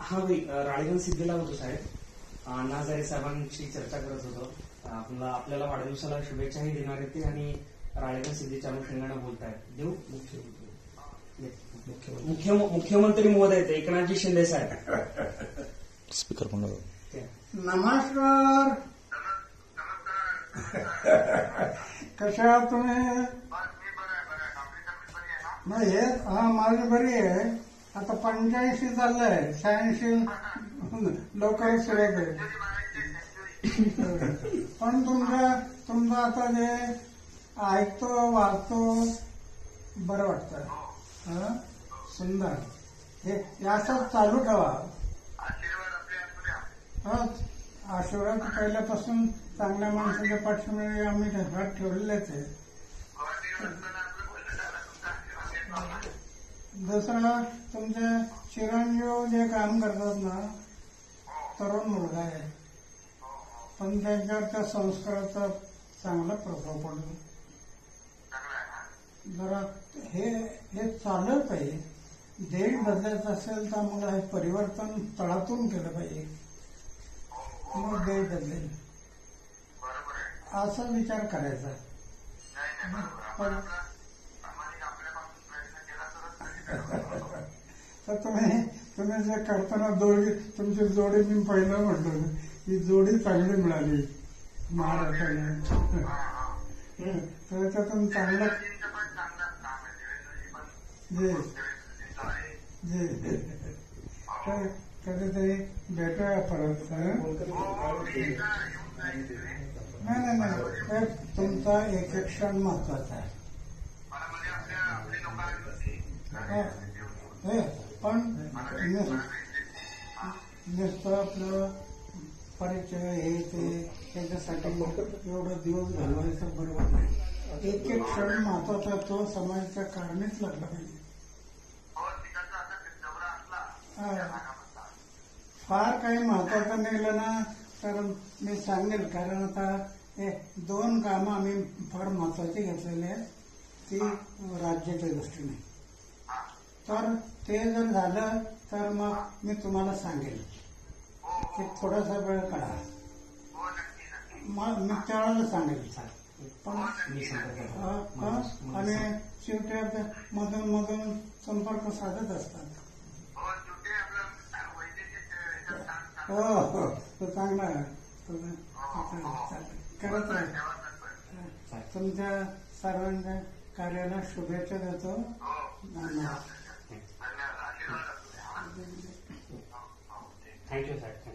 हा राळेगण सिद्धीला होतो साहेब. अण्णा हजारे साहेबांशी चर्चा करत होतो. आपल्याला वाढदिवसाला शुभेच्छाही देणार आहेत ते आणि राळेगण सिद्धीच्या अनुषंगाने बोलतायत. देऊ मुख्यमंत्री महोदय एकनाथजी शिंदे साहेब. स्पीकर कोण? नमस्कार. कशा आहात तुम्ही? नाही हे माझी बरी आहे. आता 85 चाललंय, 86 लवकरच सुरेख आहे. पण तुमचं आता जे ऐकतो वाचतो बरं वाटतं. सुंदर. हे असंच चालू ठेवा. आशीर्वाद पहिल्यापासून चांगल्या माणसाच्या पाठीमागे आम्ही हात ठेवलेलेच आहे. दुसरं तुमचे चिरंजीव जे काम करतात ना, तरुण मुलगा आहे, पण त्यांच्यावर त्या संस्काराचा चांगला प्रभाव पडतो. जरा हे चाललं पाहिजे. देश बदलायचं असेल तर मला हे परिवर्तन तळातून केलं पाहिजे, मग देश बदलेल असा विचार करायचा. तर तुम्ही जे करताना तुमची जोडी मी पहिलं म्हटलं, ही जोडी चांगली मिळाली महाराष्ट्राने. तर त्यातून चांगलं कधीतरी भेटूया परत. नाही, तुमचा एक क्षण महत्वाचा आहे. पण नुसतं आपलं परिचय हे ते त्याच्यासाठी एवढं दिवस घालवायचं बरोबर नाही. एक क्षण महत्वाचा, तो समाजाच्या कारणीच लागला पाहिजे. फार काही महत्वाचं नेलं ना तर मी सांगेल, कारण आता हे 2 कामं आम्ही फार महत्वाची घेतलेली आहेत, ती राज्याच्या दृष्टीने. तर ते जर झालं तर मग मी तुम्हाला सांगेल की थोडासा वेळ काढा. मग मी त्यावेळेला सांगेल सर. पण आणि शेवटी मधून संपर्क साधत असतात. हो, तो चांगला आहे. करत राहा. तुमच्या सर्वांच्या कार्याला शुभेच्छा देतो. धन्यवाद. थँक्यू साहेब.